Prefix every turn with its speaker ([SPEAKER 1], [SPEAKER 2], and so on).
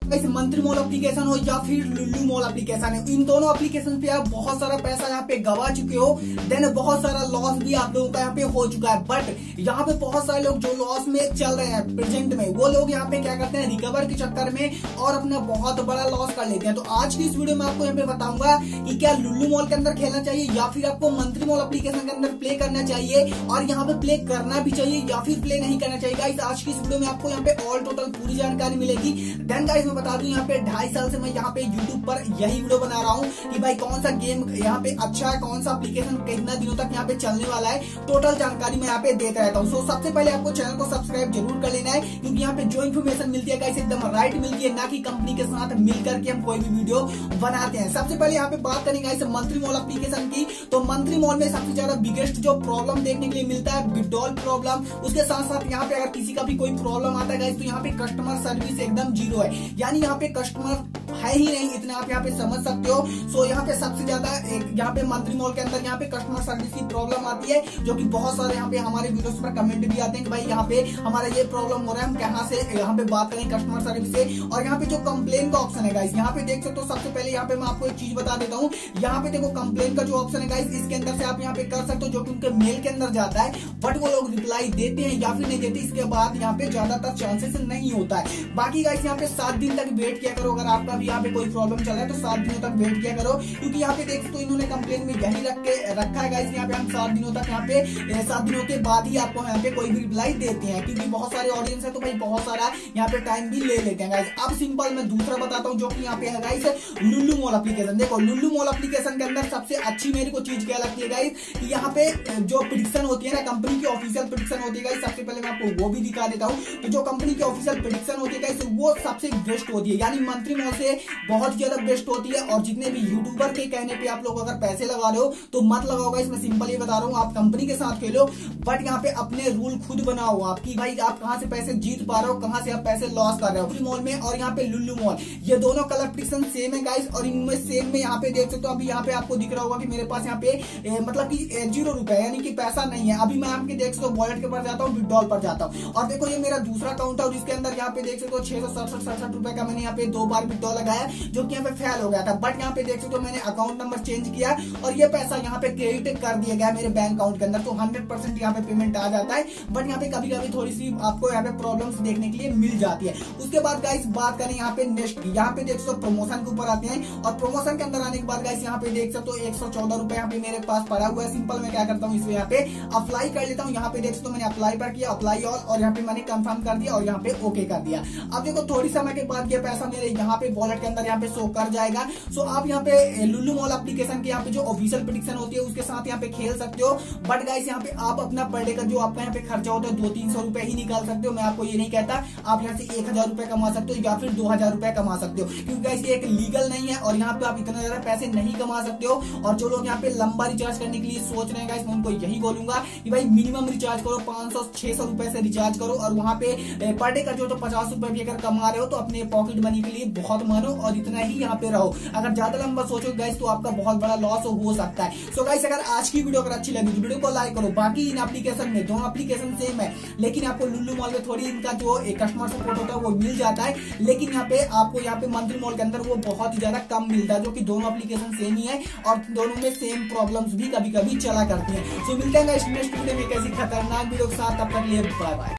[SPEAKER 1] इस मंत्री mall application हो या फिर लुल्लू मॉल एप्लीकेशन है, इन दोनों एप्लीकेशन पे आप बहुत सारा पैसा यहाँ पे गवा चुके हो, देन बहुत सारा लॉस भी आप लोगों का यहाँ पे हो चुका है। बट यहाँ पे बहुत सारे लोग जो लॉस में चल रहे हैं प्रेजेंट में, वो लोग यहाँ पे क्या करते हैं, रिकवर के चक्कर में और अपना बहुत बड़ा लॉस कर लेते हैं। तो आज की इस वीडियो में आपको यहाँ पे बताऊंगा कि क्या लुल्लू मॉल के अंदर खेलना चाहिए या फिर आपको मंत्री मॉल एप्लीकेशन के अंदर प्ले करना चाहिए, और यहाँ पे प्ले करना भी चाहिए या फिर प्ले नहीं करना चाहिए। गाइस आज की इस वीडियो में आपको यहाँ पे ऑल टोटल पूरी जानकारी मिलेगी। देन गाइस मैं बता दूं यहाँ पे 2.5 साल से मैं यहाँ पे यूट्यूब पर यही वीडियो बना रहा हूँ कि भाई कौन सा गेम यहाँ पे अच्छा है, कौन सा एप्लीकेशन कितना दिनों तक यहाँ पे चलने वाला है, टोटल जानकारी मैं यहाँ पे देता रहता हूँ। सो सबसे पहले आपको चैनल को सब्सक्राइब जरूर कर लेना है, क्योंकि यहाँ पे जो इन्फॉर्मेशन मिलती है गाइस एकदम राइट मिलती है, ना कि कंपनी के साथ मिल करके हम कोई भी वीडियो बनाते हैं। सबसे पहले यहाँ पे बात करेंगे गाइस मंत्री मॉल एप्लीकेशन की। तो मंत्री मॉल में सबसे ज्यादा बिगेस्ट जो प्रॉब्लम देखने के लिए मिलता है विड्रॉल प्रॉब्लम, उसके साथ साथ यहाँ पे अगर किसी का भी कोई प्रॉब्लम आता है गाइस तो यहाँ पे कस्टमर सर्विस एकदम जीरो है, यानी यहाँ पे कस्टमर है ही नहीं, इतना आप यहाँ पे समझ सकते हो। सो यहाँ पे सबसे ज्यादा यहाँ पे मंत्री मॉल के अंदर यहाँ पे कस्टमर सर्विस की प्रॉब्लम आती है, जो कि बहुत सारे यहाँ पे हमारे वीडियोस पर कमेंट भी आते हैं कि भाई यहाँ पे हमारा ये प्रॉब्लम हो रहा है, हम कहाँ से यहाँ पे बात करें कस्टमर सर्विस से। और यहाँ पे जो कंप्लेन का ऑप्शन है गाइस, यहाँ पे देख सकते हो। सबसे पहले यहाँ पे मैं आपको एक चीज बता देता हूँ, यहाँ पे देखो कंप्लेन का जो ऑप्शन है गाइस, इसके अंदर से आप यहाँ पे कर सकते हो, जो कि उनके मेल के अंदर जाता है, बट वो लोग रिप्लाई देते हैं या फिर नहीं देते, इसके बाद यहाँ पे ज्यादातर चांसेस नहीं होता है। बाकी गाइस यहाँ पे 7 दिन तक वेट किया करो, अगर आपका भी यहाँ पे कोई प्रॉब्लम चल रहा है तो 7 दिनों तक वेट किया करो, क्योंकि यहाँ पे देख तो इन्होंने कंप्लेन में यही रखा है गाइस, यहाँ पे हम 7 दिनों तक यहाँ पे 7 दिनों के बाद ही आपको यहाँ पे कोई भी रिप्लाई देते हैं, क्योंकि बहुत सारे ऑडियंस है तो भाई बहुत सारा यहाँ पे टाइम भी ले लेते हैं गाइस। अब सिंपल मैं दूसरा बताता हूँ, जो कि यहाँ पे है गाइस लुल्लू मॉल एप्लीकेशन। देखो लुल्लू मॉल एप्लीकेशन के अंदर सबसे अच्छी मेरे को चीज क्या लगती है गाइस, कि यहाँ पे जो प्रेडिक्शन होती है ना, कंपनी की ऑफिशियल प्रेडिक्शन होती है गाइस, सबसे पहले मैं आपको वो भी दिखा देता हूँ। तो जो कंपनी की ऑफिशियल प्रेडिक्शन होती है गाइस, वो सबसे बेस्ट होती है, यानी मंत्री मॉल से बहुत ज्यादा बेस्ट होती है। और जितने भी यूट्यूबर के कहने पे आप लोग अगर पैसे लगा रहे हो तो मत लगाओ गाइस, मैं सिंपल ये बता रहा हूँ, आप कंपनी के साथ खेलो, बट यहाँ पे अपने रूल खुद बनाओ आपकी, भाई आप कहाँ से पैसे जीत पा रहे हो, कहाँ से आप पैसे लॉस कर रहे हो। मॉल में और यहाँ पे लुल्लू मॉल, ये दोनों कलर प्रेडिक्शन सेम है गाइस, और इनमें सेम में यहाँ पे देख सकते हो। अभी यहाँ पे आपको दिख रहा होगा कि मेरे पास यहाँ पे मतलब कि 0 रुपए, यानी कि पैसा नहीं है। अभी मैं आपके देख सकते हो वॉलेट के पास जाता हूँ, विड्रॉल पर जाता हूँ, और देखो ये मेरा दूसरा अकाउंट है, और इसके अंदर यहाँ पे देख सकते हो 667 रुपए का मैंने यहाँ पे 2 बार विड्रॉल लगाया, जो कि यहाँ पे फेल हो गया था। बट यहाँ पे देख सकते हो मैंने अकाउंट नंबर चेंज किया और ये पैसा यहाँ पे क्रेडिट कर दिया गया मेरे बैंक अकाउंट के अंदर, तो 100% यहाँ पे पेमेंट आ जाता है। बट यहाँ पे कभी कभी थोड़ी सी आपको यहाँ पे प्रॉब्लम्स देखने के लिए मिल जाती है। उसके बाद गाइस बात करें यहाँ पे नेक्स्ट, यहाँ पे देख सकते हो प्रमोशन के ऊपर आते हैं, और प्रमोशन के अंदर आने के बाद गाइस यहाँ पे देख सकते हो 114 रुपए यहाँ पे मेरे पास पड़ा हुआ है। सिंपल मैं क्या करता हूँ, इसमें यहाँ पे अप्लाई कर लेता हूँ। यहाँ पे देख सकते हो मैंने अप्लाई पर किया, अप्लाई और यहाँ पे मैंने कंफर्म कर दिया और यहाँ पे ओके कर दिया। अब देखो थोड़ी समय के बाद ये पैसा मेरे यहाँ पे वॉलेट के अंदर यहाँ पे शो कर जाएगा। सो आप यहाँ पे लुल्लू मॉल एप्लीकेशन के यहाँ पे जो ऑफिशियल प्रेडिक्शन होती है उसके साथ यहाँ पे खेल सकते हो, बट गाइस यहाँ पे आप अपना पर डे का जो आपका यहाँ पे खर्चा होता है 200-300 रुपए ही निकाल सकते हो। मैं आपको ये नहीं कहता आप यहाँ से 1000 रुपए कमा सकते हो या फिर 2000 रुपए कमा सकते हो, क्योंकि गाइस ये एक लीगल नहीं है और यहाँ पे आप इतना ज्यादा पैसे नहीं कमा सकते हो। और जो लोग यहाँ पे लंबा रिचार्ज करने के लिए सोच रहे हैं गाइस, मैं उनको यही बोलूंगा कि भाई मिनिमम रिचार्ज करो, 500-600 रुपए से रिचार्ज करो, और वहाँ पे पर डे का जो 50 रुपए भी अगर कमा रहे हो तो अपने पॉकेट मनी के लिए बहुत मानो और इतना ही यहाँ पे रहो। अगर ज्यादा लंबा सोचो गाइस तो आपका बहुत बड़ा लॉस हो सकता है। सो गाइस अगर आज की वीडियो अगर अच्छी लगी तो वीडियो को लाइक करो। बाकी इन एप्लीकेशन में दोनों एप्लीकेशन सेम है, लेकिन आपको लुल्लू मॉल में थोड़ी इनका जो कस्टमर सपोर्ट होता है वो मिल जाता है, लेकिन यहाँ पे आपको यहाँ पे मंत्री मॉल के अंदर वो बहुत ही ज्यादा कम मिलता है, जो कि दोनों एप्लीकेशन सेम ही है और दोनों में सेम प्रॉब्लम्स भी कभी कभी चला करती है। सो मिलते हैं नेक्स्ट वीडियो में एक ऐसी खतरनाक वीडियो के साथ, तब तक लिए बाय बाय।